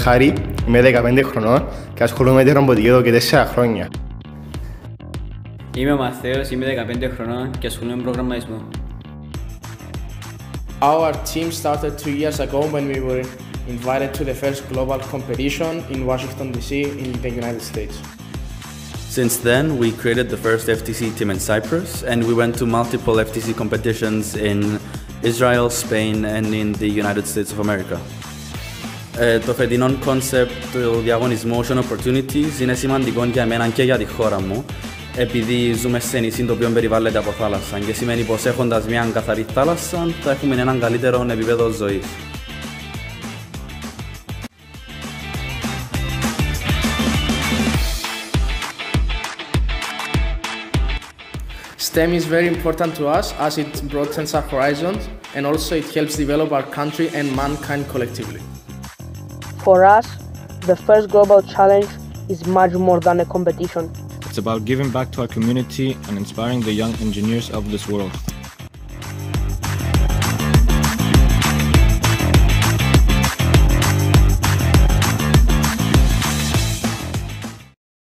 Χάρη, είμαι 15 χρονών και ασχολούμαι με τη ρομποτική εδώ και 4 χρόνια. Είμαι ο Μαθαίος, είμαι 15 χρονών και ασχολούμαι με προγραμματισμό. Our team started 2 years ago when we were invited to the first global competition in Washington, D.C. in the United States. Since then, we created the first FTC team in Cyprus, and we went to multiple FTC competitions in Israel, Spain, and in the United States of America. Το φετινό concept του διαγωνισμού Ocean Opportunities είναι σημαντικό για μένα και για τη χώρα μου, επειδή ζούμε σε νησί το οποίο περιβάλλεται από θάλασσα και σημαίνει πως έχοντας μια καθαρή θάλασσα θα έχουμε έναν καλύτερο επίπεδο ζωής. STEM is very important to us as it broadens our horizons and also it helps develop our country and mankind collectively. For us, the first global challenge is much more than a competition. It's about giving back to our community and inspiring the young engineers of this world.